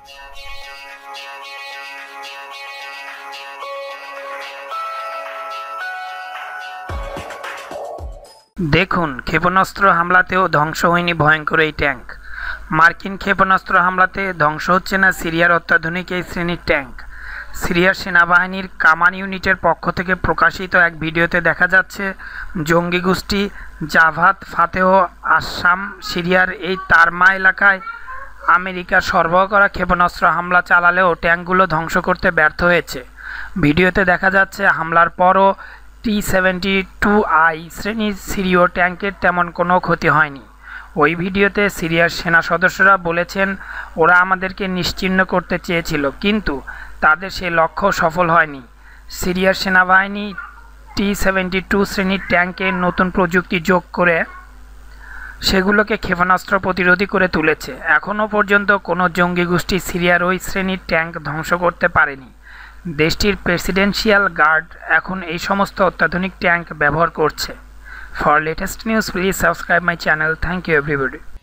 দেখুন, ক্ষেপণাস্ত্র হামলাতেও ধ্বংস হয়নি ভয়ঙ্কর এই ট্যাঙ্ক। মার্কিন ক্ষেপণাস্ত্র হামলাতে ধ্বংস হচ্ছে না সিরিয়ার অত্যাধুনিক এই শ্রেণীর ট্যাঙ্ক। সিরিয়ার সেনাবাহিনীর কামান ইউনিটের পক্ষ থেকে প্রকাশিত এক ভিডিওতে দেখা যাচ্ছে জঙ্গি গোষ্ঠী জাভাত ফাতেহ আসাম সিরিয়ার এই তারমা এলাকায় আমেরিকার সরবরাহ করা ক্ষেপণাস্ত্র হামলা চালালেও ট্যাঙ্কগুলো ধ্বংস করতে ব্যর্থ হয়েছে। ভিডিওতে দেখা যাচ্ছে হামলার পরও T-72I শ্রেণীর সিরীয় ট্যাঙ্কের তেমন কোনো ক্ষতি হয়নি। ওই ভিডিওতে সিরিয়ার সেনা সদস্যরা বলেছেন, ওরা আমাদেরকে নিশ্চিহ্ন করতে চেয়েছিল, কিন্তু তাদের সেই লক্ষ্য সফল হয়নি। সিরিয়ার সেনাবাহিনী T-72 শ্রেণীর ট্যাঙ্কে নতুন প্রযুক্তি যোগ করে সেগুলোকে ক্ষেপণাস্ত্র প্রতিরোধী করে তুলেছে। এখনও পর্যন্ত কোনো জঙ্গি গোষ্ঠী সিরিয়ার ওই শ্রেণীর ট্যাঙ্ক ধ্বংস করতে পারেনি। দেশটির প্রেসিডেন্সিয়াল গার্ড এখন এই সমস্ত অত্যাধুনিক ট্যাঙ্ক ব্যবহার করছে। For latest news please subscribe my channel. Thank you everybody.